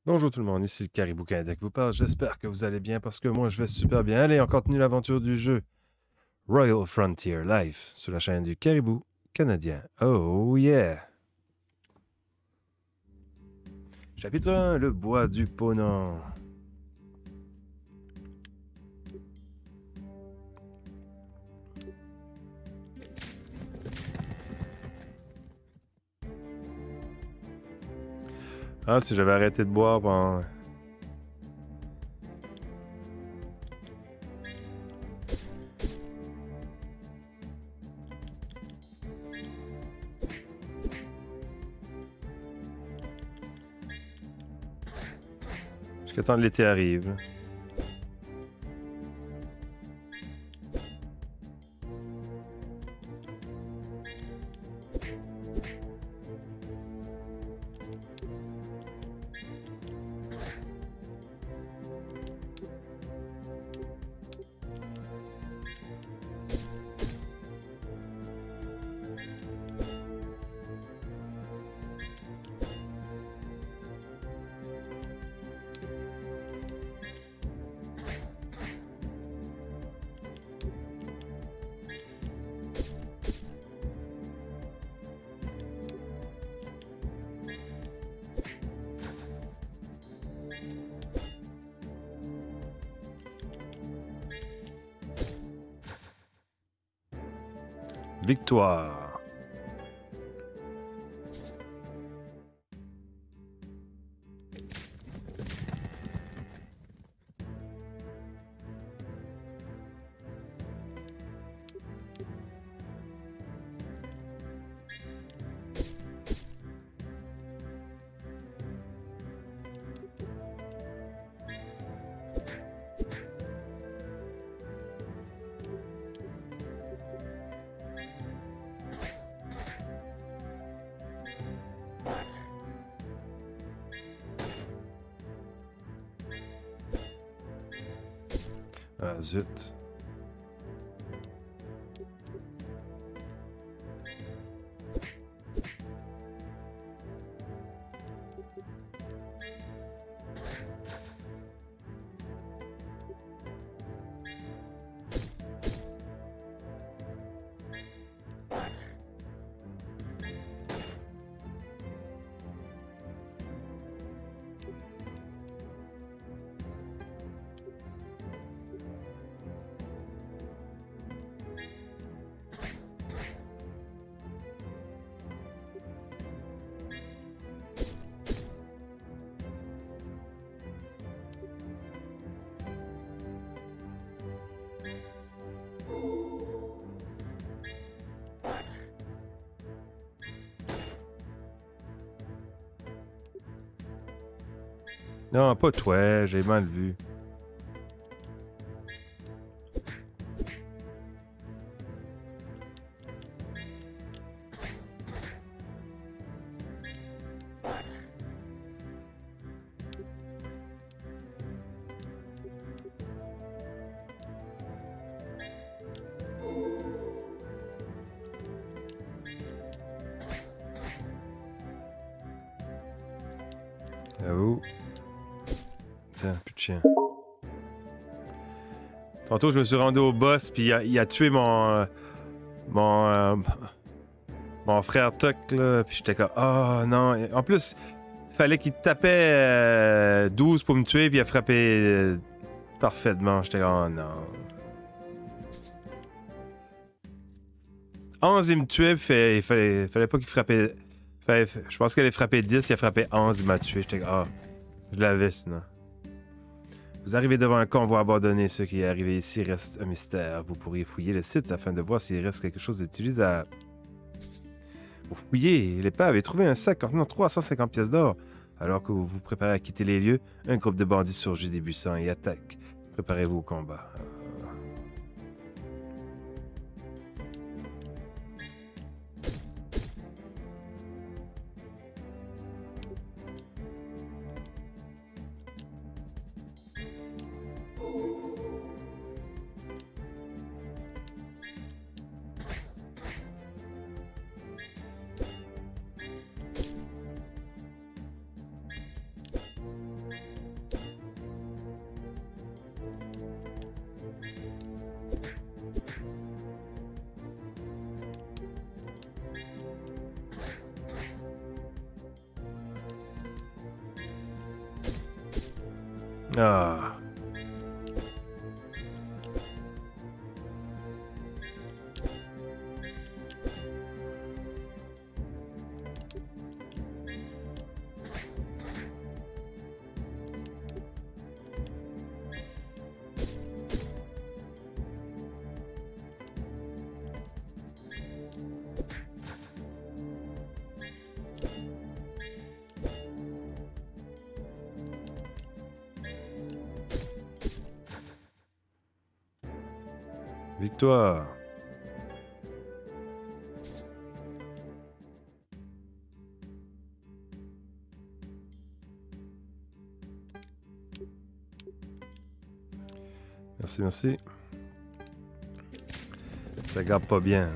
Bonjour tout le monde, ici le Caribou Canadien qui vous parle. J'espère que vous allez bien parce que moi je vais super bien. Allez, on continue l'aventure du jeu Royal Frontier Life sur la chaîne du Caribou Canadien. Oh yeah! Chapitre 1, le bois du Ponant. Ah, si j'avais arrêté de boire pendant... Jusqu'à temps que l'été arrive. Victoire. Ah zut. Non, pas toi, j'ai mal vu. J'avoue. Tiens, plus de chien. Tantôt, je me suis rendu au boss, puis il a tué mon, mon frère Tuck, là. Puis j'étais comme, oh non. En plus, il fallait qu'il tapait 12 pour me tuer, puis il a frappé parfaitement. J'étais comme, oh non. 11, il me tuait, puis fallait pas qu'il frappait. Je pense qu'elle allait frapper 10, il a frappé 11, il m'a tué. J'étais comme, ah, je l'avais sinon. Vous arrivez devant un convoi abandonné. Ce qui est arrivé ici reste un mystère. Vous pourriez fouiller le site afin de voir s'il reste quelque chose d'utilisable. Pour fouiller, l'épave et trouver un sac contenant 350 pièces d'or. Alors que vous vous préparez à quitter les lieux, un groupe de bandits surgit des buissons et attaque. Préparez-vous au combat. Ah. Victoire. Merci, merci. Ça garde pas bien.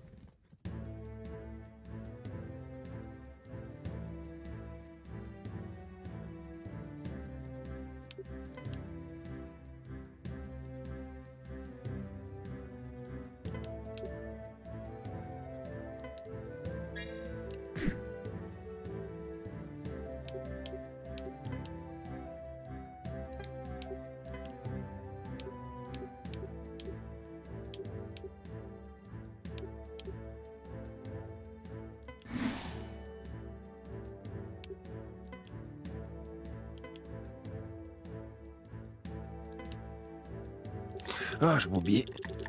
Ah, je m'oubliais.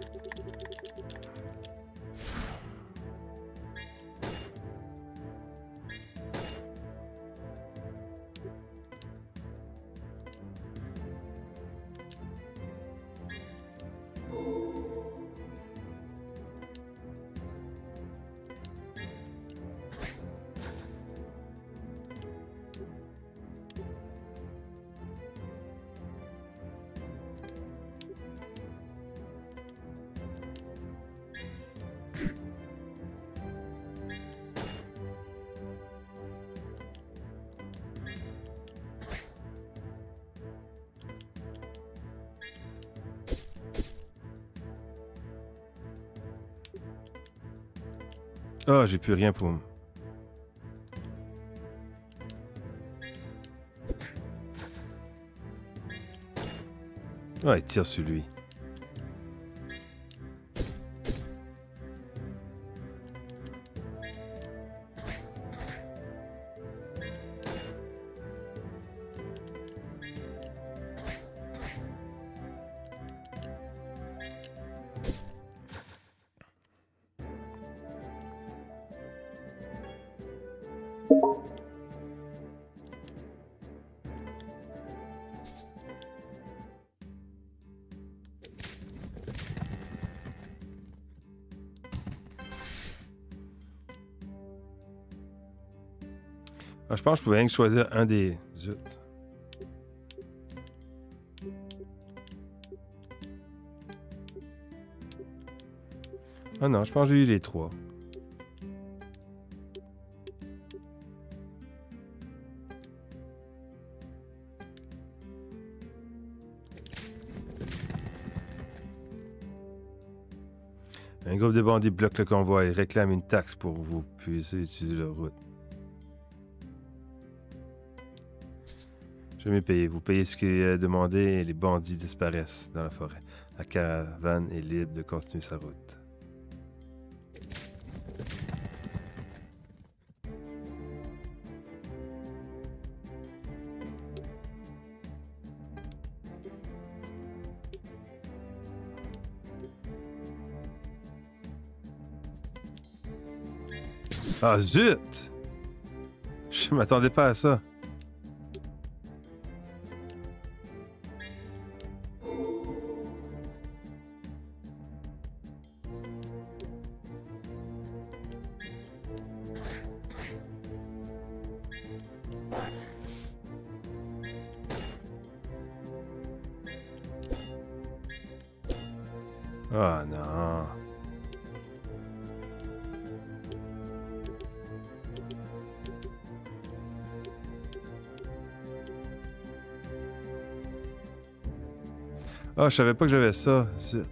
Ah, j'ai plus rien pour... Ah, il tire sur lui. Ah, je pense que je pouvais rien que choisir un des... Zut. Ah non, je pense que j'ai eu les trois. Un groupe de bandits bloque le convoi et réclame une taxe pour vous puiser utiliser la route. Je vais me payer. Vous payez ce qui est demandé et les bandits disparaissent dans la forêt. La caravane est libre de continuer sa route. Ah zut! Je m'attendais pas à ça. Ah non. Ah, je savais pas que j'avais ça. Zut.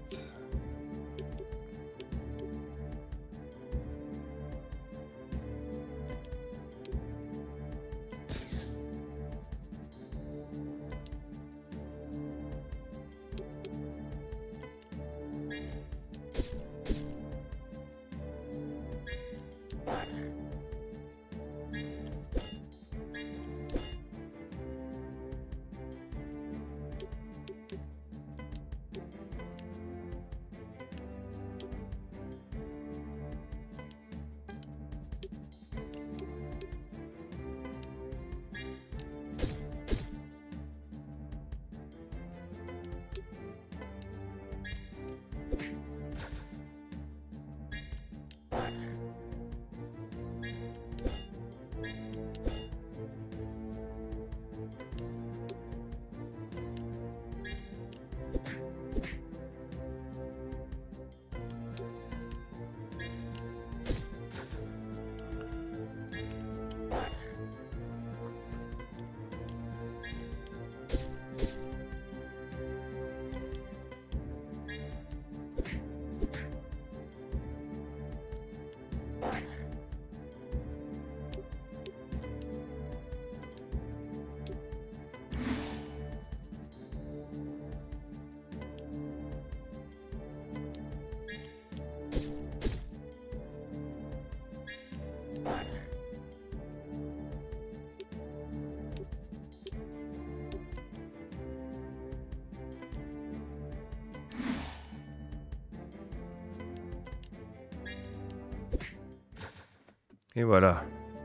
Et voilà.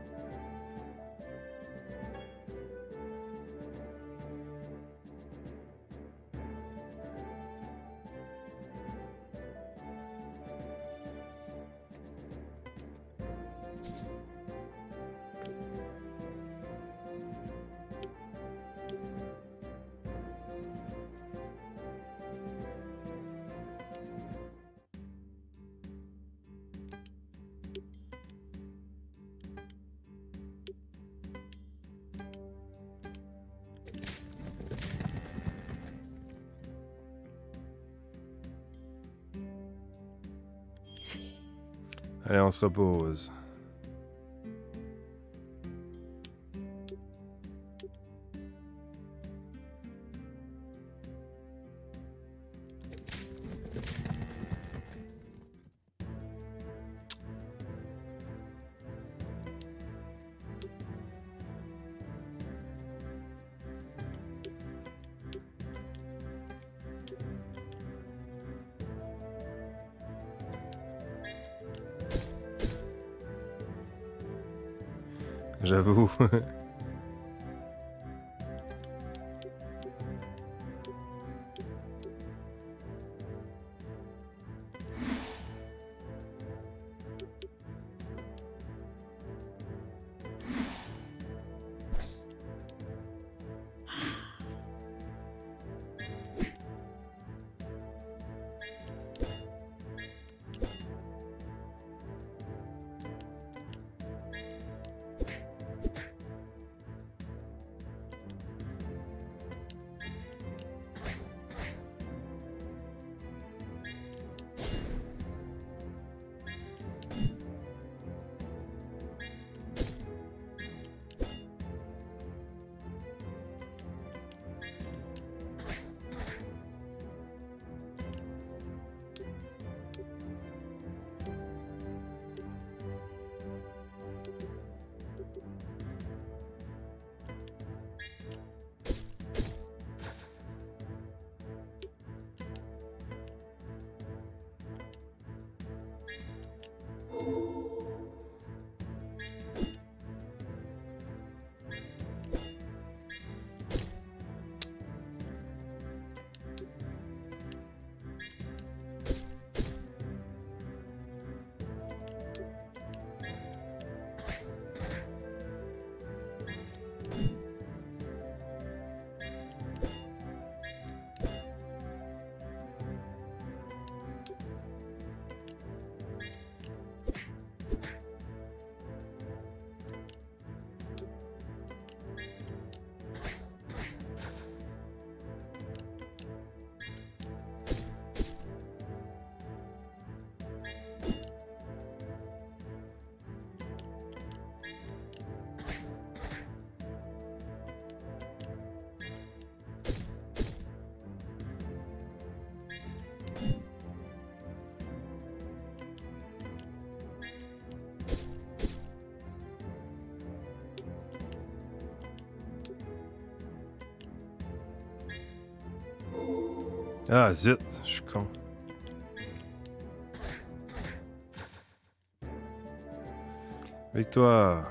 Allez, on se repose. J'avoue. Ah, zut, je suis con. Victoire.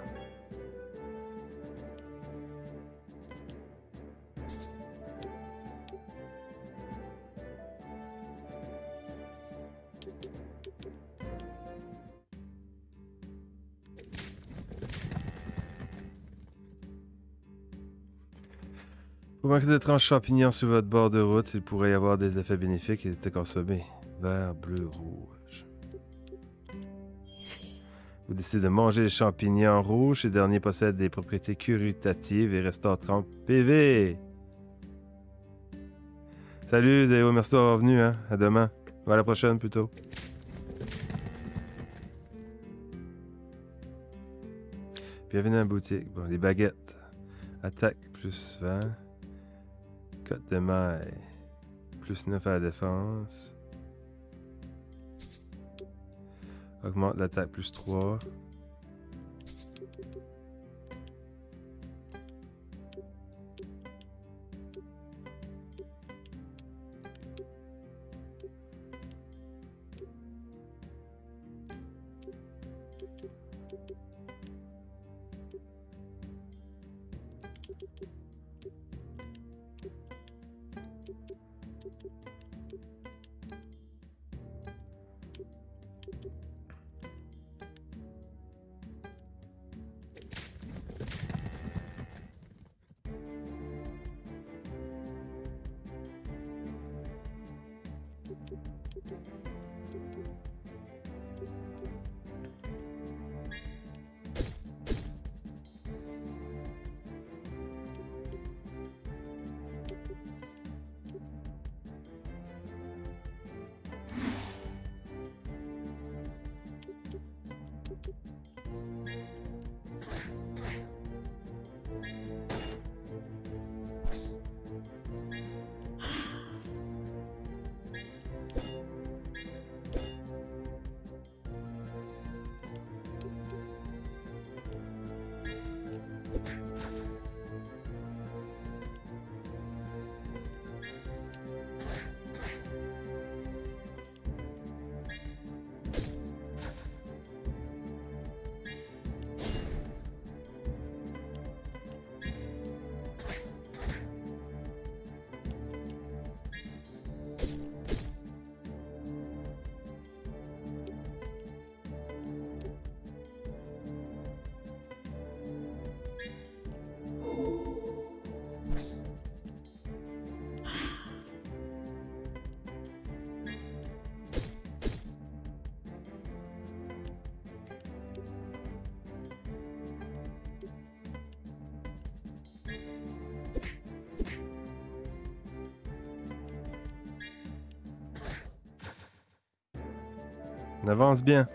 Vous manquez de tranches champignons sur votre bord de route, il pourrait y avoir des effets bénéfiques et étaient consommés. Vert, bleu, rouge. Vous décidez de manger les champignons rouges. Ces derniers possèdent des propriétés curatives et restaurent 30 PV. Salut, Déo, merci d'avoir venu, hein. À demain. Ou à la prochaine, plutôt. Bienvenue à la boutique. Bon, les baguettes. Attaque plus 20. Cote de maille. Plus 9 à la défense. Augmente l'attaque plus 3. On avance bien.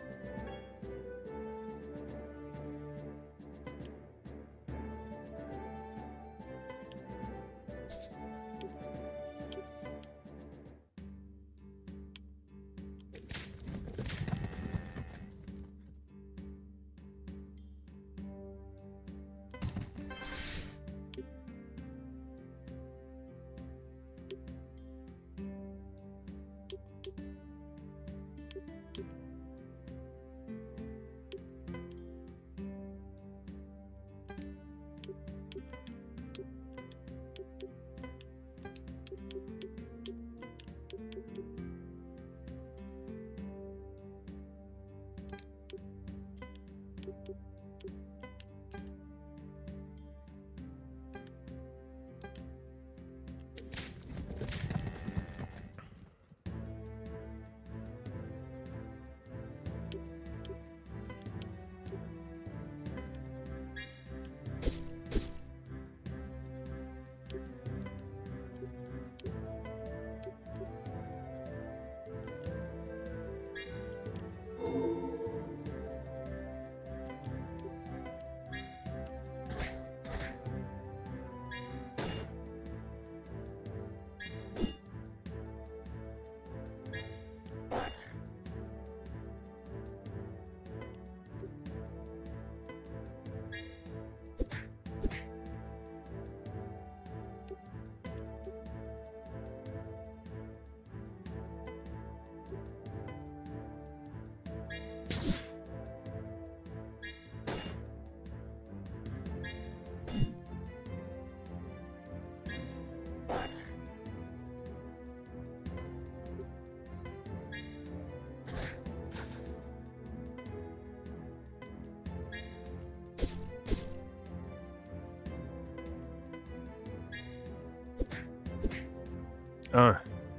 Un.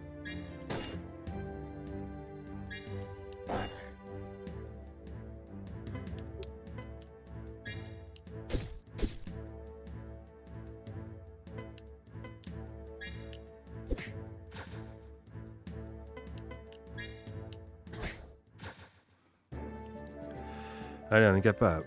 Allez, on est capable.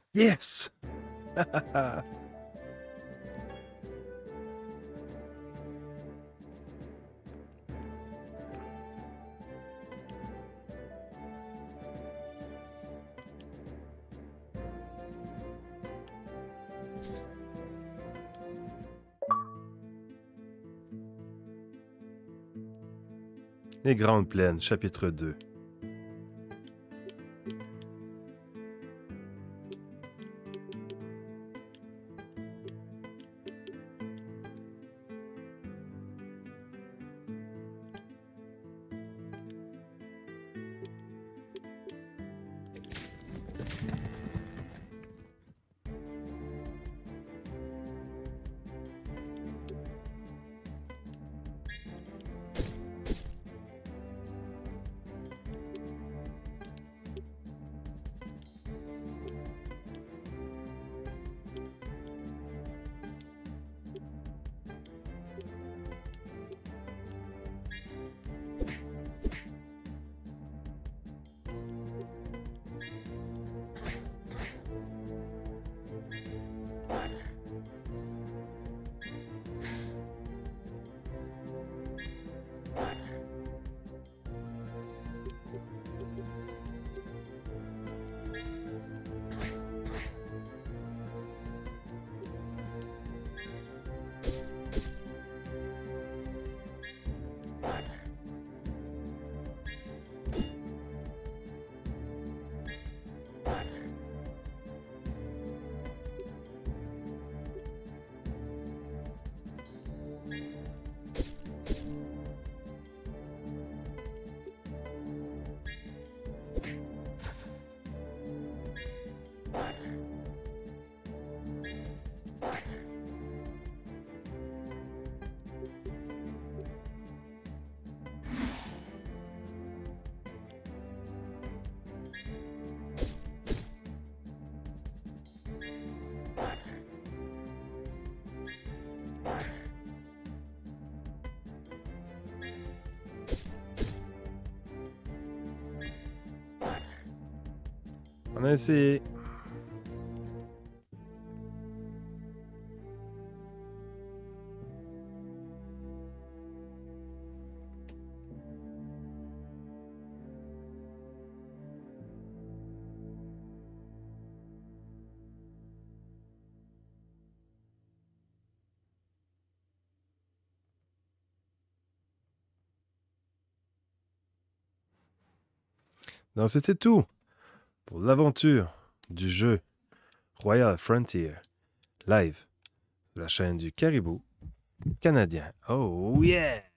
Yes! Les Grandes Plaines, chapitre 2. On a essayé. Donc c'était tout pour l'aventure du jeu Royal Frontier live sur la chaîne du Caribou canadien. Oh yeah!